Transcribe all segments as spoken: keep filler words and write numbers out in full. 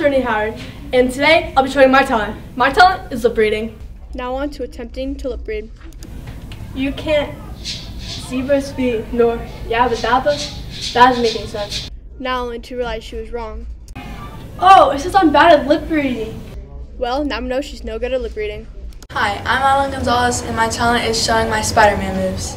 Brittany Howard, and today I'll be showing my talent. My talent is lip reading. Now on to attempting to lip read. You can't zebra speak nor yabba dabba. That doesn't make any sense. Now only to realize she was wrong. Oh, it says I'm bad at lip reading. Well, now we know she's no good at lip reading. Hi, I'm Alan Gonzalez, and my talent is showing my Spider-Man moves.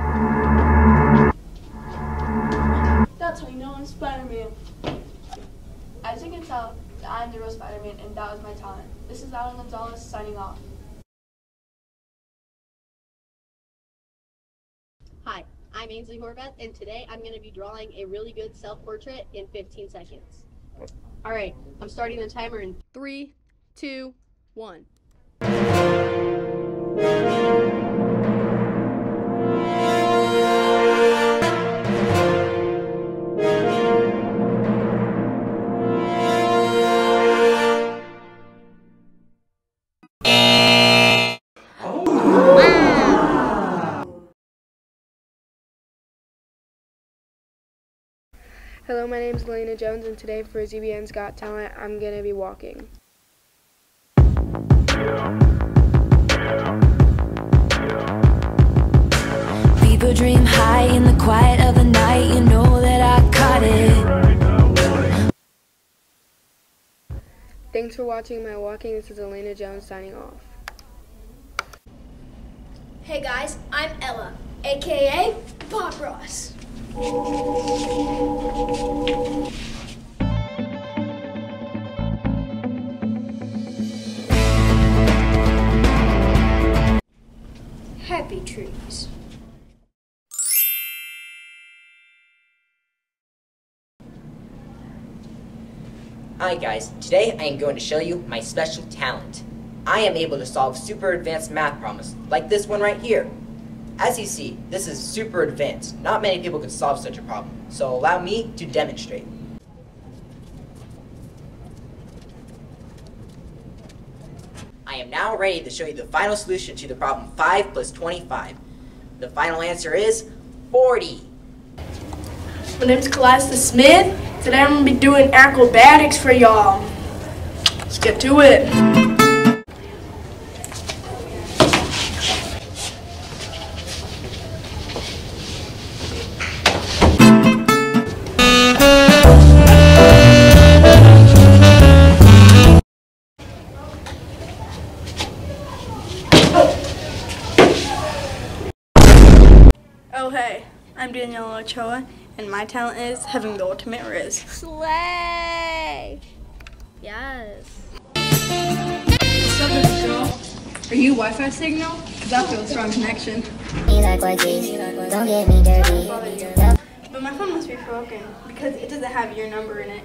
That's how you know I'm Spider-Man. As you can tell, I'm the real Spider-Man, and that was my talent. This is Alan Gonzalez signing off. Hi, I'm Ainsley Horvath, and today I'm going to be drawing a really good self-portrait in fifteen seconds. All right, I'm starting the timer in three, two, one. Hello, my name is Elena Jones, and today for Z B N's Got Talent, I'm going to be walking. People dream high in the quiet of the night, you know that I caught it. Thanks for watching my walking. This is Elena Jones signing off. Hey guys, I'm Ella, aka Bob Ross. Happy trees. Hi guys, today I am going to show you my special talent. I am able to solve super advanced math problems, like this one right here. As you see, this is super advanced. Not many people can solve such a problem, so allow me to demonstrate. I am now ready to show you the final solution to the problem five plus twenty-five. The final answer is forty. My name's Calista Smith. Today I'm going to be doing acrobatics for y'all. Let's get to it. Oh hey, I'm Danielle Ochoa, and my talent is having the ultimate riz. Slay! Yes. What's up, this girl? Are you Wi-Fi signal? Because I feel a strong connection. Don't get me dirty. But my phone must be broken because it doesn't have your number in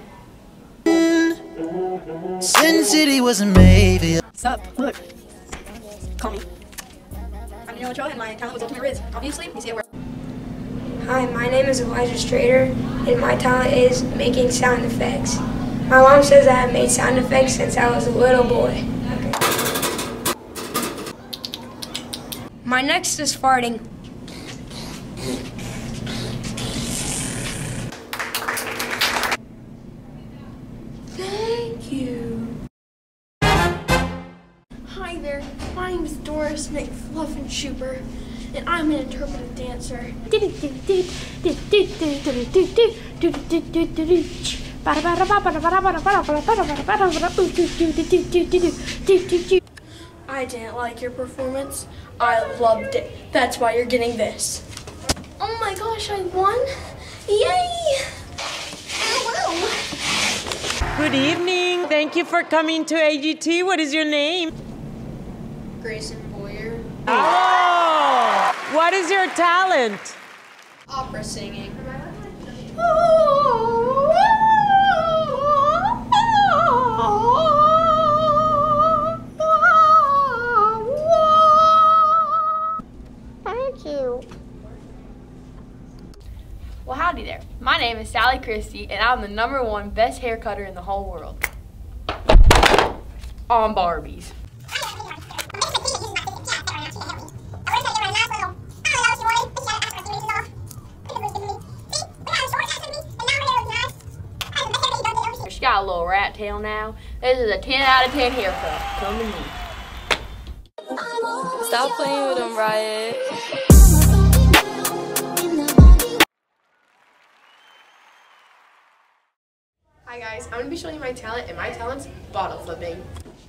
it. Sin City wasn't made. What's up? Look. Call me. I'm Danielle Ochoa, and my talent was ultimate riz. Obviously, you see it where. Hi, my name is Elijah Strader, and my talent is making sound effects. My mom says I have made sound effects since I was a little boy. Okay. My next is farting. Thank you. Hi there, my name is Doris McFluffenschuber, and I'm an interpretive dancer. I didn't like your performance. I loved it. That's why you're getting this. Oh my gosh, I won! Yay! Ow. Good evening. Thank you for coming to A G T. What is your name? Grayson Boyer. Oh! What is your talent? Opera singing. Thank you. Well, howdy there. My name is Sally Christie, and I'm the number one best hair cutter in the whole world. On Barbies. got a little rat tail now. This is a ten out of ten haircut. Come to me. Stop playing with him, Riot. Hi guys, I'm going to be showing you my talent, and my talent's bottle flipping.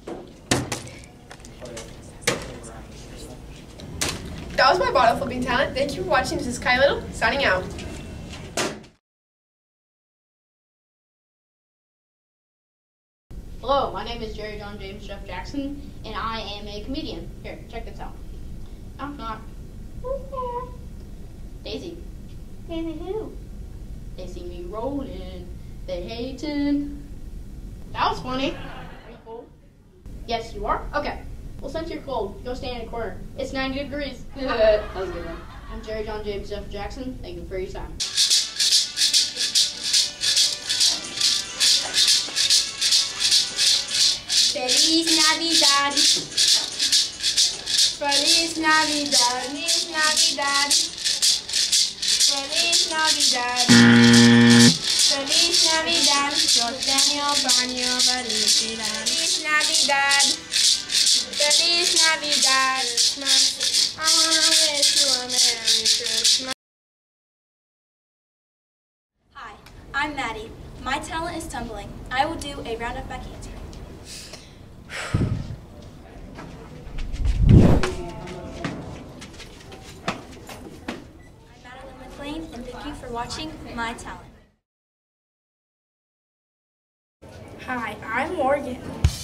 That was my bottle flipping talent. Thank you for watching. This is Kai Little, signing out. Hello, my name is Jerry John James Jeff Jackson, and I am a comedian. Here, check this out. Knock knock. Who's there? Daisy. Daisy who? They see me rolling. They hating. That was funny. Are you cold? Yes, you are? Okay. Well, since you're cold, go stand in a corner. It's ninety degrees. That was a good one. I'm Jerry John James Jeff Jackson. Thank you for your time. Feliz Navidad. Feliz Navidad. Feliz Navidad. Feliz Navidad. Feliz Navidad. Sostenio baño felicidad. Feliz Navidad. Feliz Navidad. I wanna wish you a Merry Christmas. Hi, I'm Maddie. My talent is tumbling. I will do a roundup by cancer. I'm Madeline McLean, and thank you for watching my talent. Hi, I'm Morgan.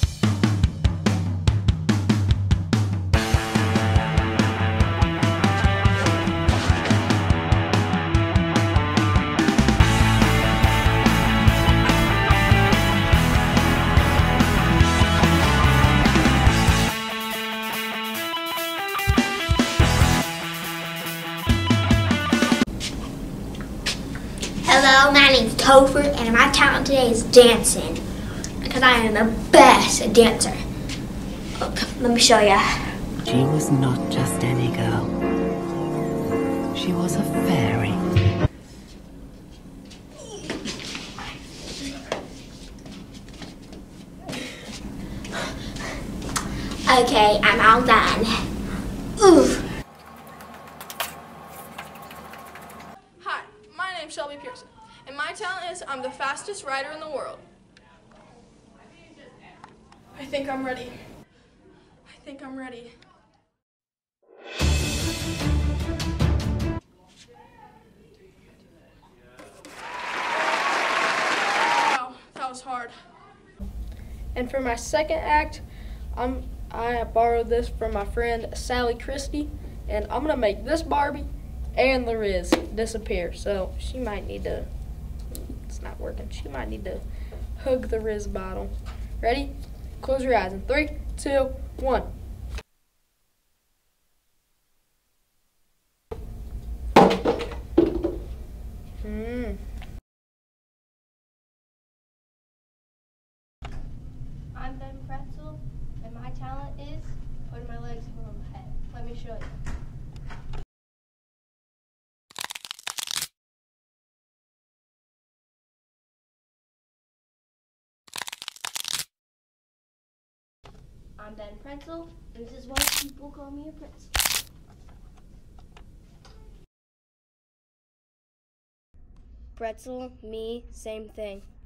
Hello, my name's Topher, and my talent today is dancing, because I am the best dancer. Look, let me show ya. She was not just any girl. She was a fairy. Okay, I'm all done. Oof. Hi, my name's Shelby Pearson, and my talent is I'm the fastest rider in the world. I think I'm ready. I think I'm ready. Wow, that was hard. And for my second act, I'm I borrowed this from my friend Sally Christie, and I'm gonna make this Barbie and the Riz disappear. So she might need to. It's not working. She might need to hug the Riz bottle. Ready? Close your eyes in three, two, one. Hmm. I'm Ben Pretzel, and my talent is putting my legs on my head. Let me show you. I'm Ben Pretzel, and this is why people call me a pretzel. Pretzel, me, same thing.